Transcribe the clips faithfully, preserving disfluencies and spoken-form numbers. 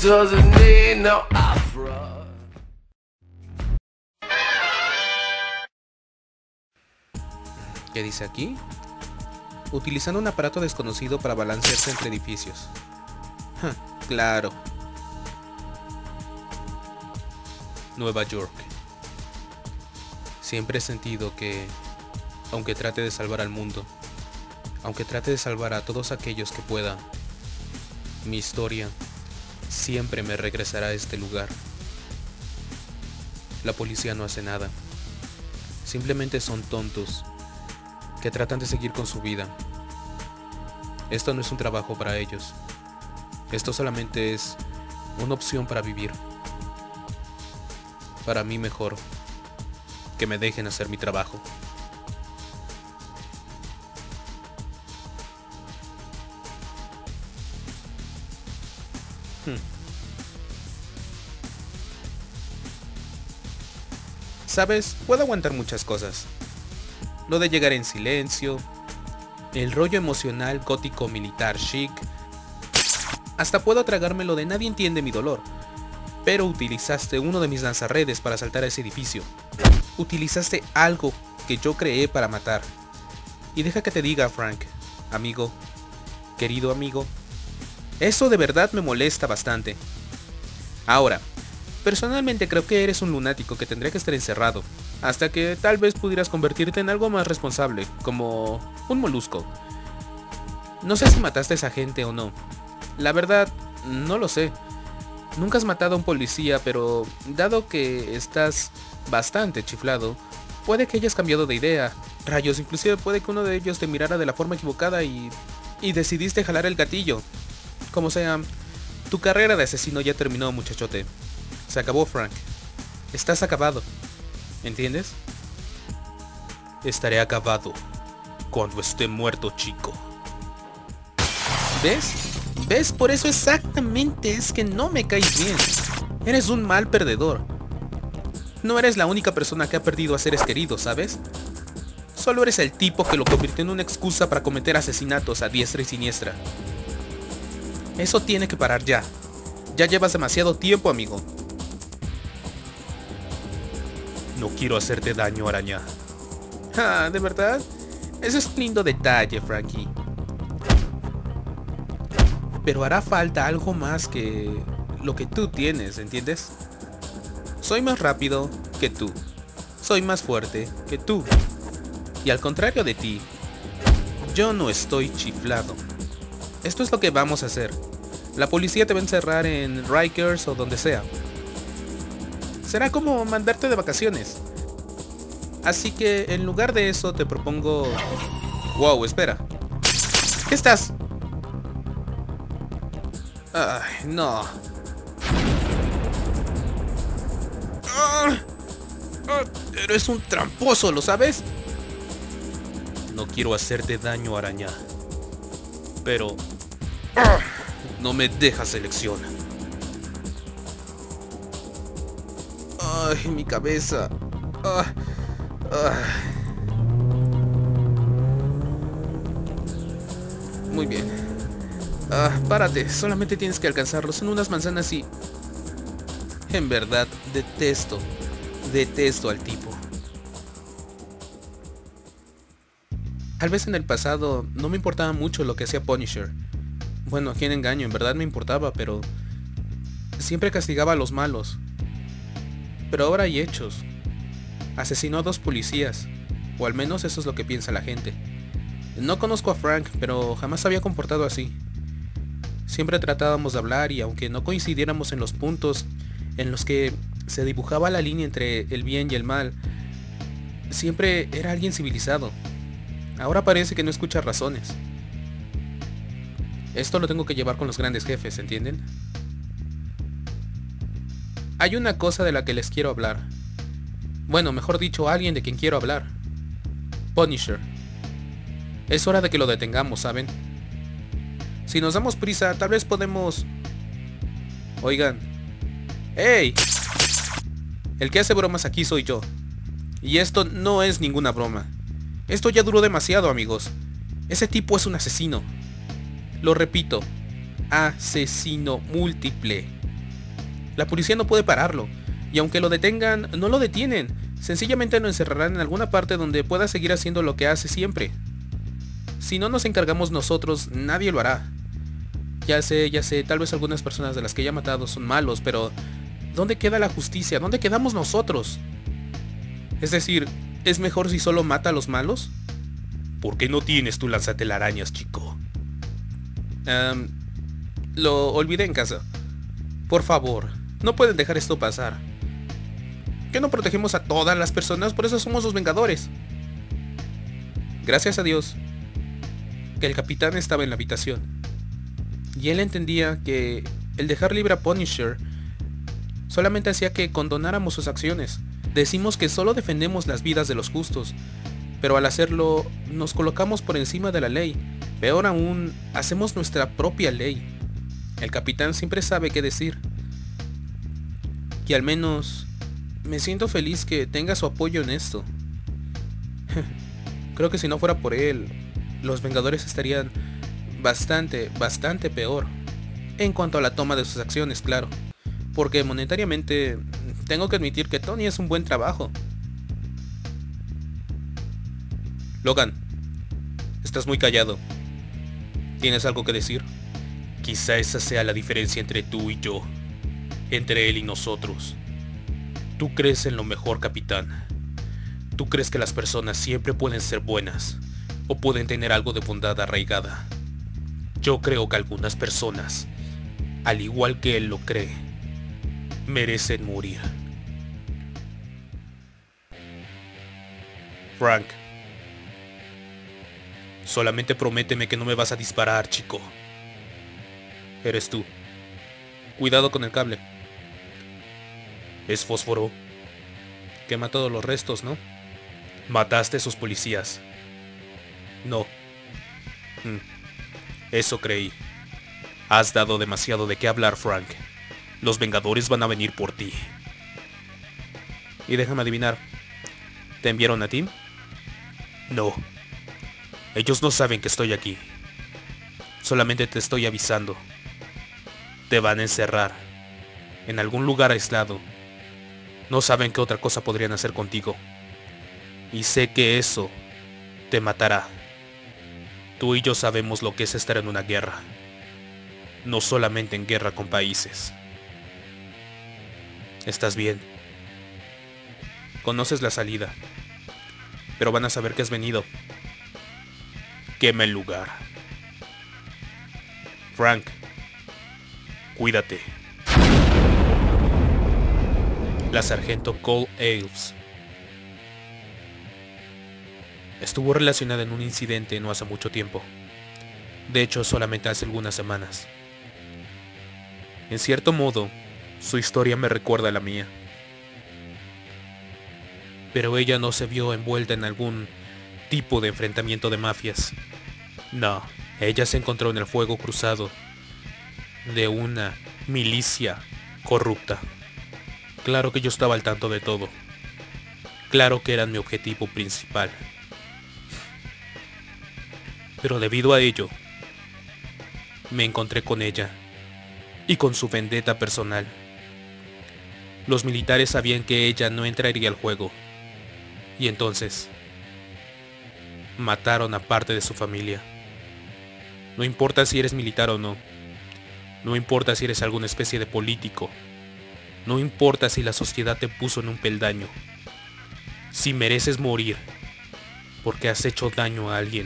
doesn't need no afro. ¿Qué dice aquí? Utilizando un aparato desconocido para balancearse entre edificios. Ja, claro. Nueva York. Siempre he sentido que, aunque trate de salvar al mundo, aunque trate de salvar a todos aquellos que pueda, mi historia siempre me regresará a este lugar. La policía no hace nada. Simplemente son tontos que tratan de seguir con su vida. Esto no es un trabajo para ellos. Esto solamente es una opción para vivir. Para mí mejor que me dejen hacer mi trabajo. Hmm. Sabes, puedo aguantar muchas cosas. Lo de llegar en silencio, el rollo emocional gótico militar chic. Hasta puedo tragarme lo de nadie entiende mi dolor. Pero utilizaste uno de mis lanzarredes para saltar a ese edificio. Utilizaste algo que yo creé para matar. Y deja que te diga, Frank, amigo, querido amigo, eso de verdad me molesta bastante. Ahora, personalmente creo que eres un lunático que tendría que estar encerrado, hasta que tal vez pudieras convertirte en algo más responsable, como un molusco. No sé si mataste a esa gente o no. La verdad, no lo sé. Nunca has matado a un policía, pero dado que estás bastante chiflado, puede que hayas cambiado de idea. Rayos, inclusive puede que uno de ellos te mirara de la forma equivocada y... y decidiste jalar el gatillo. Como sea, tu carrera de asesino ya terminó, muchachote. Se acabó, Frank. Estás acabado. ¿Entiendes? Estaré acabado cuando esté muerto, chico. ¿Ves? ¿Ves? Por eso exactamente es que no me caes bien. Eres un mal perdedor. No eres la única persona que ha perdido a seres queridos, ¿sabes? Solo eres el tipo que lo convirtió en una excusa para cometer asesinatos a diestra y siniestra. Eso tiene que parar ya. Ya llevas demasiado tiempo, amigo. No quiero hacerte daño, araña. Ah, ¿de verdad? Ese es un lindo detalle, Frankie. Pero hará falta algo más que lo que tú tienes, ¿entiendes? Soy más rápido que tú. Soy más fuerte que tú. Y al contrario de ti, yo no estoy chiflado. Esto es lo que vamos a hacer. La policía te va a encerrar en Rikers o donde sea. Será como mandarte de vacaciones. Así que en lugar de eso te propongo... Wow, espera. ¿Qué estás? Ay, no. Ah, ah, eres un tramposo, ¿lo sabes? No quiero hacerte daño, araña. Pero... ah, no me dejas elección. Ay, mi cabeza. Ah, ah. Muy bien. Ah, párate, solamente tienes que alcanzarlos. Son unas manzanas y... En verdad, detesto, detesto al tipo. Tal vez en el pasado no me importaba mucho lo que hacía Punisher. Bueno, a quién engaño, en verdad me importaba, pero... siempre castigaba a los malos. Pero ahora hay hechos. Asesinó a dos policías, o al menos eso es lo que piensa la gente. No conozco a Frank, pero jamás había comportado así. Siempre tratábamos de hablar y aunque no coincidiéramos en los puntos en los que se dibujaba la línea entre el bien y el mal, siempre era alguien civilizado. Ahora parece que no escucha razones. Esto lo tengo que llevar con los grandes jefes, ¿entienden? Hay una cosa de la que les quiero hablar. Bueno, mejor dicho, alguien de quien quiero hablar. Punisher. Es hora de que lo detengamos, ¿saben? Si nos damos prisa, tal vez podemos... Oigan. ¡Ey! El que hace bromas aquí soy yo. Y esto no es ninguna broma. Esto ya duró demasiado, amigos. Ese tipo es un asesino. Lo repito. Asesino múltiple. La policía no puede pararlo, y aunque lo detengan, no lo detienen. Sencillamente lo encerrarán en alguna parte donde pueda seguir haciendo lo que hace siempre. Si no nos encargamos nosotros, nadie lo hará. Ya sé, ya sé, tal vez algunas personas de las que ya he matado son malos, pero ¿dónde queda la justicia? ¿Dónde quedamos nosotros? Es decir, ¿es mejor si solo mata a los malos? ¿Por qué no tienes tu lanzatelarañas, chico? Um, lo olvidé en casa. Por favor, no pueden dejar esto pasar. ¿Que no protegemos a todas las personas? Por eso somos los Vengadores. Gracias a Dios que el capitán estaba en la habitación. Y él entendía que el dejar libre a Punisher solamente hacía que condonáramos sus acciones. Decimos que solo defendemos las vidas de los justos, pero al hacerlo nos colocamos por encima de la ley. Peor aún, hacemos nuestra propia ley. El capitán siempre sabe qué decir. Y al menos me siento feliz que tenga su apoyo en esto. Creo que si no fuera por él, los Vengadores estarían bastante, bastante peor. En cuanto a la toma de sus acciones, claro. Porque monetariamente, tengo que admitir que Tony es un buen trabajo. Logan, estás muy callado. ¿Tienes algo que decir? Quizá esa sea la diferencia entre tú y yo. Entre él y nosotros. Tú crees en lo mejor, capitán. Tú crees que las personas siempre pueden ser buenas, o pueden tener algo de bondad arraigada. Yo creo que algunas personas, al igual que él lo cree, merecen morir. Frank, solamente prométeme que no me vas a disparar, chico. Eres tú. Cuidado con el cable. Es fósforo. Quema todos los restos, ¿no? Mataste a esos policías. No. Mm. Eso creí. Has dado demasiado de qué hablar, Frank. Los Vengadores van a venir por ti. Y déjame adivinar. ¿Te enviaron a ti? No. Ellos no saben que estoy aquí. Solamente te estoy avisando. Te van a encerrar. En algún lugar aislado. No saben qué otra cosa podrían hacer contigo. Y sé que eso te matará. Tú y yo sabemos lo que es estar en una guerra. No solamente en guerra con países. ¿Estás bien? Conoces la salida. Pero van a saber que has venido. Quema el lugar. Frank, cuídate. La sargento Cole Ailes estuvo relacionada en un incidente no hace mucho tiempo. De hecho, solamente hace algunas semanas. En cierto modo, su historia me recuerda a la mía. Pero ella no se vio envuelta en algún tipo de enfrentamiento de mafias. No, ella se encontró en el fuego cruzado de una milicia corrupta. Claro que yo estaba al tanto de todo. Claro que eran mi objetivo principal. Pero debido a ello, me encontré con ella y con su vendetta personal. Los militares sabían que ella no entraría al juego, y entonces mataron a parte de su familia. No importa si eres militar o no, no importa si eres alguna especie de político, no importa si la sociedad te puso en un peldaño. Si mereces morir porque has hecho daño a alguien,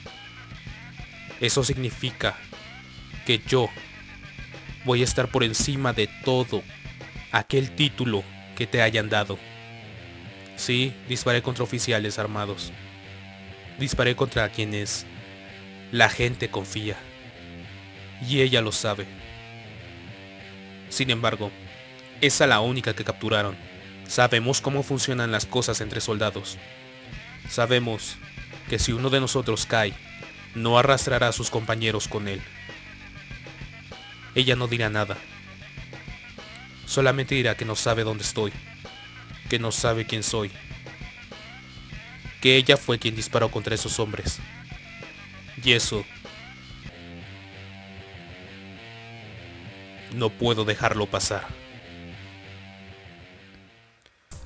eso significa que yo voy a estar por encima de todo aquel título que te hayan dado. Sí, disparé contra oficiales armados. Disparé contra quienes la gente confía. Y ella lo sabe. Sin embargo, esa es la única que capturaron. Sabemos cómo funcionan las cosas entre soldados. Sabemos que si uno de nosotros cae, no arrastrará a sus compañeros con él. Ella no dirá nada. Solamente dirá que no sabe dónde estoy, que no sabe quién soy, que ella fue quien disparó contra esos hombres. Y eso no puedo dejarlo pasar.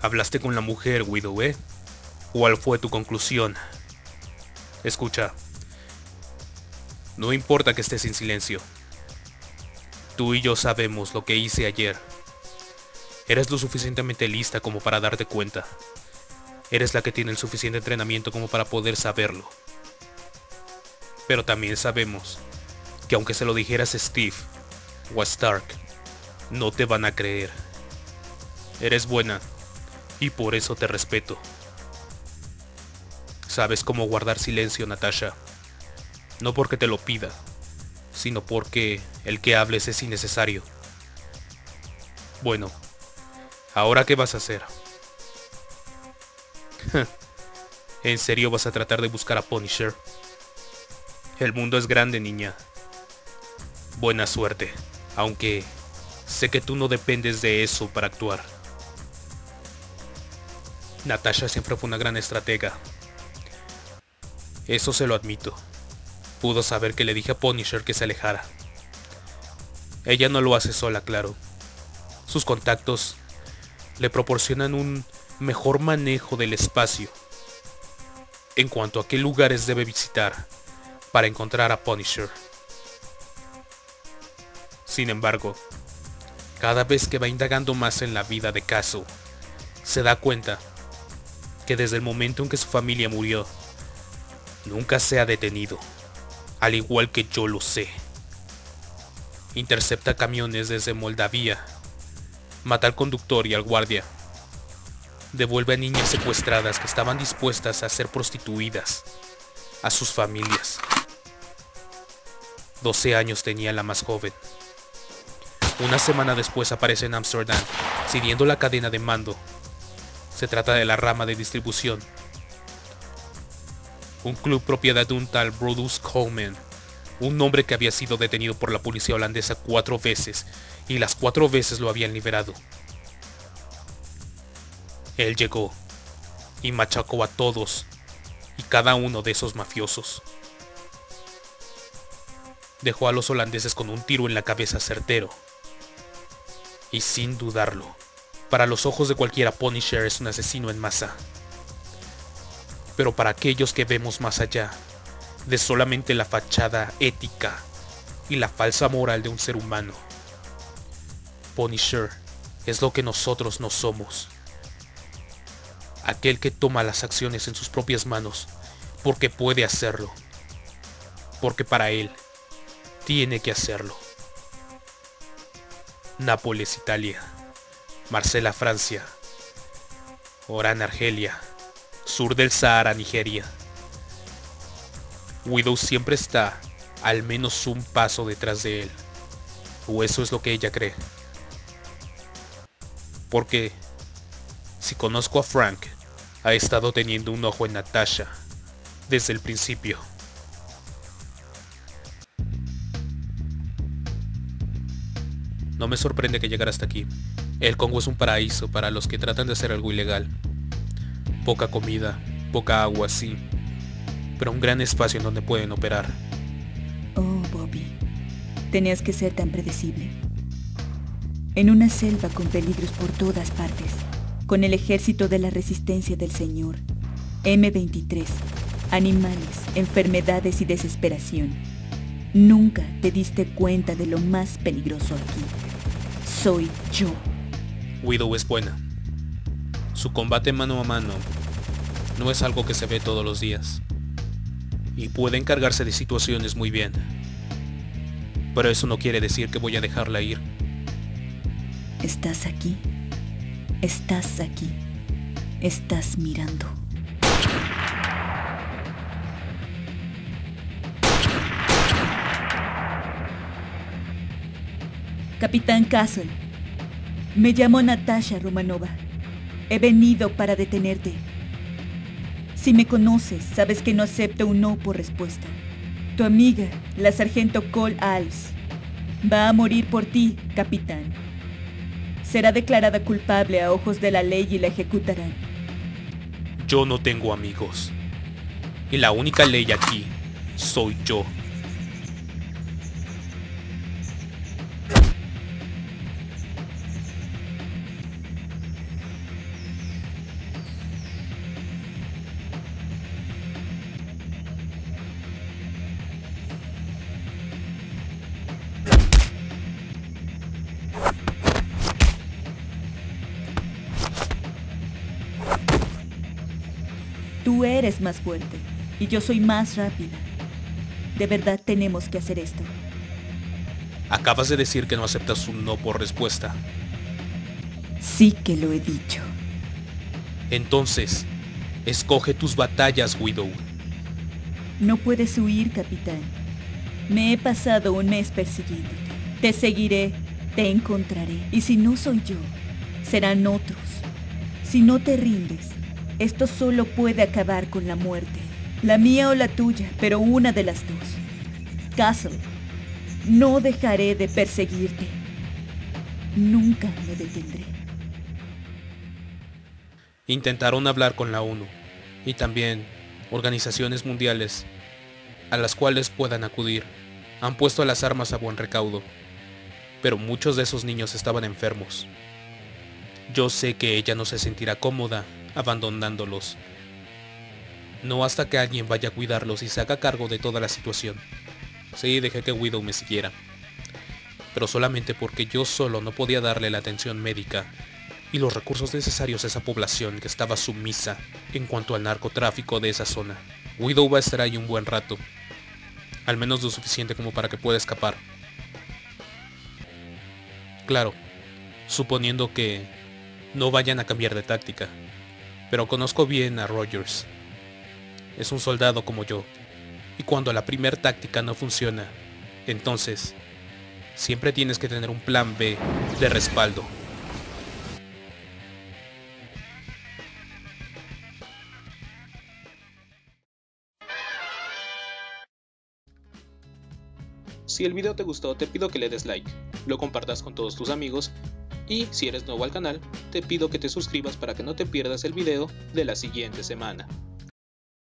Hablaste con la mujer, Widow, ¿eh? ¿Cuál fue tu conclusión? Escucha. No importa que estés en silencio. Tú y yo sabemos lo que hice ayer. Eres lo suficientemente lista como para darte cuenta. Eres la que tiene el suficiente entrenamiento como para poder saberlo. Pero también sabemos que aunque se lo dijeras a Steve o a Stark, no te van a creer. Eres buena y por eso te respeto. Sabes cómo guardar silencio, Natasha. No porque te lo pida, sino porque el que hables es innecesario. Bueno, ¿ahora qué vas a hacer? ¿En serio vas a tratar de buscar a Punisher? El mundo es grande, niña. Buena suerte, aunque sé que tú no dependes de eso para actuar. Natasha siempre fue una gran estratega. Eso se lo admito. Pudo saber que le dije a Punisher que se alejara. Ella no lo hace sola, claro. Sus contactos le proporcionan un mejor manejo del espacio en cuanto a qué lugares debe visitar para encontrar a Punisher. Sin embargo, cada vez que va indagando más en la vida de Castle, se da cuenta que desde el momento en que su familia murió, nunca se ha detenido, al igual que yo lo sé. Intercepta camiones desde Moldavia, mata al conductor y al guardia, devuelve a niñas secuestradas que estaban dispuestas a ser prostituidas a sus familias. doce años tenía la más joven. Una semana después aparece en Ámsterdam, siguiendo la cadena de mando. Se trata de la rama de distribución. Un club propiedad de un tal Brodus Coleman, un hombre que había sido detenido por la policía holandesa cuatro veces, y las cuatro veces lo habían liberado. Él llegó y machacó a todos y cada uno de esos mafiosos. Dejó a los holandeses con un tiro en la cabeza certero. Y sin dudarlo, para los ojos de cualquiera, Punisher es un asesino en masa. Pero para aquellos que vemos más allá de solamente la fachada ética y la falsa moral de un ser humano, Punisher es lo que nosotros no somos. Aquel que toma las acciones en sus propias manos porque puede hacerlo, porque para él tiene que hacerlo. Nápoles, Italia. Marsella, Francia. Orán, Argelia. Sur del Sahara, Nigeria. Widow siempre está al menos un paso detrás de él, o eso es lo que ella cree. Porque si conozco a Frank, ha estado teniendo un ojo en Natasha desde el principio. No me sorprende que llegara hasta aquí. El Congo es un paraíso para los que tratan de hacer algo ilegal. Poca comida, poca agua, sí, pero un gran espacio en donde pueden operar. Oh, Bobby, tenías que ser tan predecible. En una selva con peligros por todas partes, con el ejército de la resistencia del Señor, eme veintitrés, animales, enfermedades y desesperación. Nunca te diste cuenta de lo más peligroso aquí. Soy yo. Widow es buena. Su combate mano a mano no es algo que se ve todos los días, y puede encargarse de situaciones muy bien. Pero eso no quiere decir que voy a dejarla ir. Estás aquí. Estás aquí. Estás mirando. Capitán Castle, me llamo Natasha Romanova. He venido para detenerte. Si me conoces, sabes que no acepto un no por respuesta. Tu amiga, la sargento Cole Alves, va a morir por ti, capitán. Será declarada culpable a ojos de la ley y la ejecutarán. Yo no tengo amigos. Y la única ley aquí soy yo. Tú eres más fuerte y yo soy más rápida. De verdad tenemos que hacer esto. Acabas de decir que no aceptas un no por respuesta. Sí que lo he dicho. Entonces, escoge tus batallas, Widow. No puedes huir, capitán. Me he pasado un mes persiguiéndote. Te seguiré, te encontraré. Y si no soy yo, serán otros. Si no te rindes, esto solo puede acabar con la muerte. La mía o la tuya, pero una de las dos. Castle, no dejaré de perseguirte. Nunca me detendré. Intentaron hablar con la ONU y también organizaciones mundiales a las cuales puedan acudir. Han puesto las armas a buen recaudo, pero muchos de esos niños estaban enfermos. Yo sé que ella no se sentirá cómoda abandonándolos. No hasta que alguien vaya a cuidarlos y se haga cargo de toda la situación. Sí, dejé que Widow me siguiera, pero solamente porque yo solo no podía darle la atención médica y los recursos necesarios a esa población que estaba sumisa en cuanto al narcotráfico de esa zona. Widow va a estar ahí un buen rato, al menos lo suficiente como para que pueda escapar. Claro, suponiendo que no vayan a cambiar de táctica, pero conozco bien a Rogers. Es un soldado como yo, y cuando la primer táctica no funciona, entonces siempre tienes que tener un plan B de respaldo. Si el video te gustó, te pido que le des like, lo compartas con todos tus amigos y si eres nuevo al canal, te pido que te suscribas para que no te pierdas el video de la siguiente semana.